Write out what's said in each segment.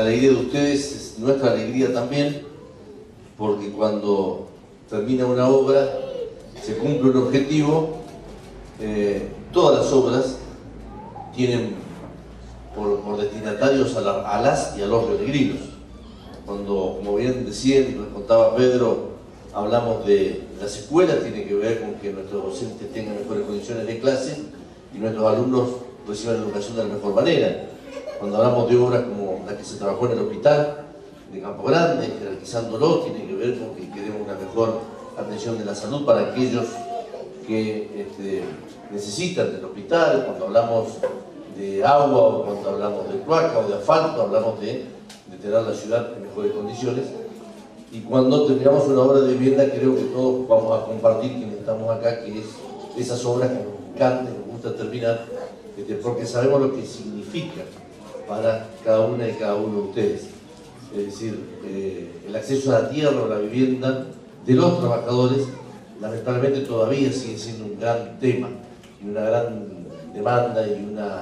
alegría de ustedes es nuestra alegría también, porque cuando termina una obra, se cumple un objetivo, todas las obras tienen por destinatarios a las y a los rionegrinos. Cuando, como bien decían y nos contaba Pedro, hablamos de las escuelas, tiene que ver con que nuestros docentes tengan mejores condiciones de clase y nuestros alumnos reciban educación de la mejor manera. Cuando hablamos de obras como la que se trabajó en el hospital de Campo Grande, jerarquizándolo, tiene que ver con que queremos una mejor atención de la salud para aquellos que necesitan del hospital. Cuando hablamos de agua o cuando hablamos de cloaca o de asfalto, hablamos de tener la ciudad en mejores condiciones. Y cuando terminamos una obra de vivienda, creo que todos vamos a compartir, quienes estamos acá, que es esas obras que nos encantan, nos gusta terminar, porque sabemos lo que significa para cada una y cada uno de ustedes. Es decir, el acceso a la tierra o a la vivienda de los trabajadores, lamentablemente todavía sigue siendo un gran tema, y una gran demanda y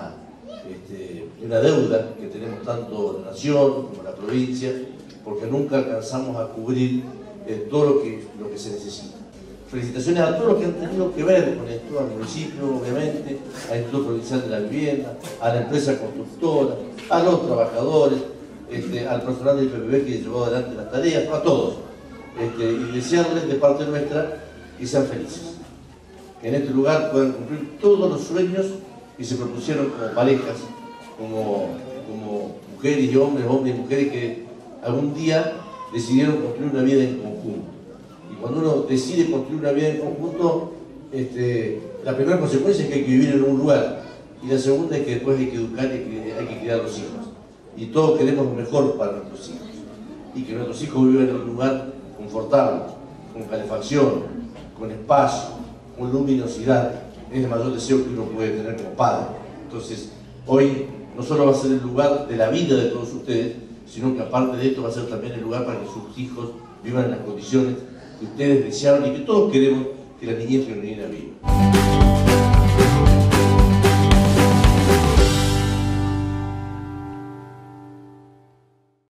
una deuda que tenemos tanto la nación como la provincia, porque nunca alcanzamos a cubrir todo lo que se necesita. Felicitaciones a todos los que han tenido que ver con esto, al municipio obviamente, al Instituto Provincial de la Vivienda, a la empresa constructora, a los trabajadores, al personal del IPPB que llevó adelante las tareas, a todos. Y desearles de parte nuestra que sean felices, que en este lugar puedan cumplir todos los sueños que se propusieron como parejas, como mujeres y hombres y mujeres que algún día decidieron construir una vida en conjunto. Y cuando uno decide construir una vida en conjunto, la primera consecuencia es que hay que vivir en un lugar, y la segunda es que después hay que educar y hay que criar a los hijos. Y todos queremos lo mejor para nuestros hijos, y que nuestros hijos vivan en un lugar confortable, con calefacción, con espacio, con luminosidad. Es el mayor deseo que uno puede tener como padre. Entonces, hoy no solo va a ser el lugar de la vida de todos ustedes, sino que aparte de esto va a ser también el lugar para que sus hijos vivan en las condiciones que ustedes desearon y que todos queremos que la niñez femenina viva.